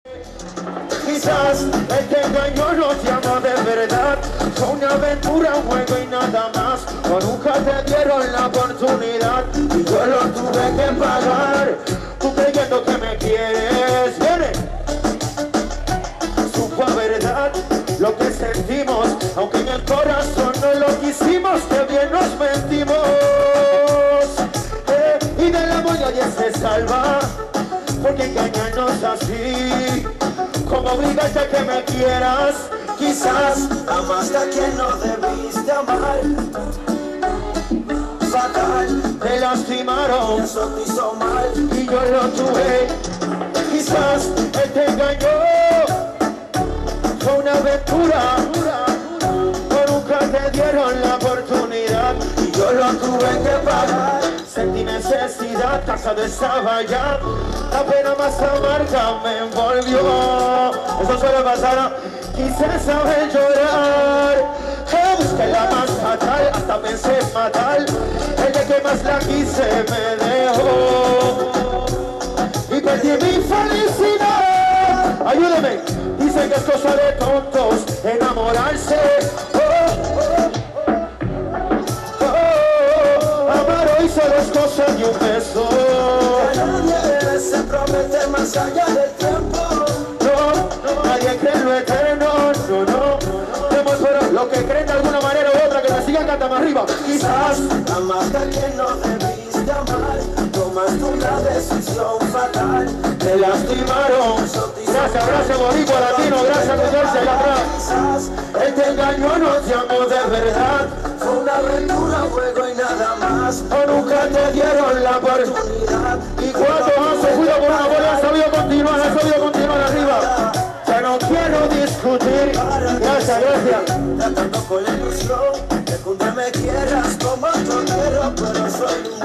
Quizás el que engañó nos llama de verdad. Fue una aventura, un juego y nada más. O nunca te dieron la oportunidad y yo lo tuve que pagar. Tú creyendo que me quieres, viene. Supo a verdad lo que sentimos, aunque en el corazón no lo quisimos, que bien nos mentimos. Y del amor nadie se salva, porque engañarnos así, como obligarte a que me quieras. Quizás amaste a quien no debiste amar. Fatal, te lastimaron, eso te hizo mal y yo lo tuve. Quizás él te engañó, fue una aventura, o nunca te dieron la oportunidad y yo lo tuve que pagar. Sentí necesidad, casado estaba ya, la pena más amarga me envolvió. Eso suele pasar, quise saber llorar. Busqué la más fatal, hasta pensé matar. El de que más la quise me dejó y perdí mi felicidad. Ayúdeme, dicen que es cosa de tontos enamorarse. Amar hoy solo es cosa de un beso. Nadie se promete más allá del tiempo. No, nadie cree en lo eterno, no. Pero lo que creen de alguna manera u otra, que me sigan cantando arriba. Quizás amaste a quien no debiste amar, tomaste una decisión fatal, te lastimaron. Gracias boricua latino, gracias Universo allá atrás. Quizás él te engañó, no te amó de verdad. Fue una aventura, un juego y nada más, o nunca te dieron la oportunidad. Y cuando has seguido por una bola, has sabido continuar arriba. Ya no quiero discutir. Gracias. Tratando con la ilusión de que un día me quieras como yo quiero, pero soy